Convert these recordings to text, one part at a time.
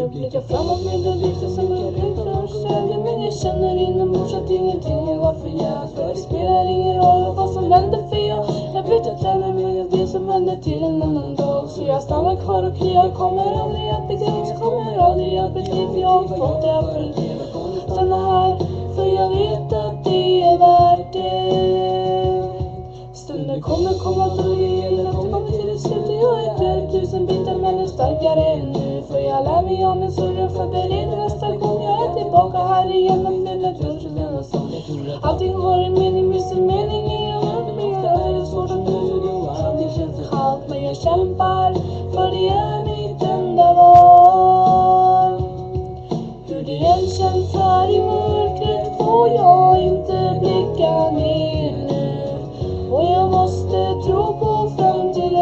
och blickar framåt med det lyfter som en utförsäljer. Men jag känner inombords att ingenting är varför jag för det spelar ingen roll vad som händer för jag vet att även med det som händer till en annan dag. Så jag stannar kvar och jag kommer aldrig att begräns, kommer aldrig att bli för jag har fått det för att stanna här. För jag vet att det är värt det. Stunden kommer komma då det gäller att komma till ett slut. Jag är död 1000 bitar men är starkare än nu. För jag lär mig av min surren förbereder nästa gång. Jag är tillbaka här igen och med den tunseln och så. Allting har en mening med sin mening i en värld. Men jag är svårt att nu. Det känns kallt men jag kämpar. För det är mitt enda val. Hur det än känns här i mörkret får jag inte blicka ner nu. Och jag måste tro på framtiden.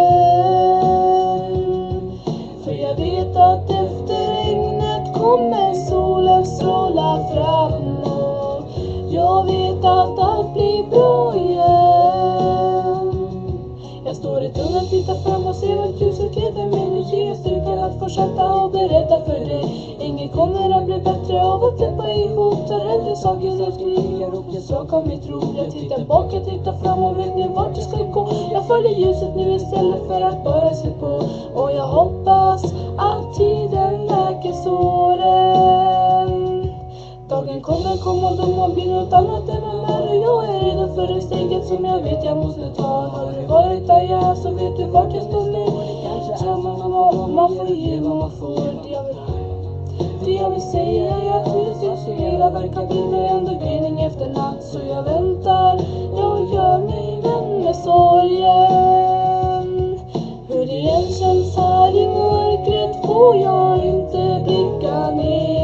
För jag vet att efter regnet kommer solen stråla fram. Och jag vet att allt blir bra igen. Jag står i tunneln, tittar fram och ser att ljuset leder mig. Nu ger styrkan att fortsätta och berätta för dig. Inget kommer att bli bättre av att klippa ihop. Tar hellre saker som skriker upp en sak av mitt ro. Jag tittar bak, jag tittar fram och vet nu vart jag ska gå. Jag följer ljuset nu istället för att bara se på. Och jag hoppas att tiden läker såren. Dagen kommer komma och de har blivit något annat än vad är. Och jag är redan för det steget som jag vet jag måste ta. Har du varit där jag är så vet du vart jag står nu. Tror man får ge vad man får. Det jag vill säga är att huset hela verkar bli med ändå gryning efter natt. Så jag väntar, jag gör mig vän med sorgen. Hur det än känns här i mörkret får jag inte blicka ner.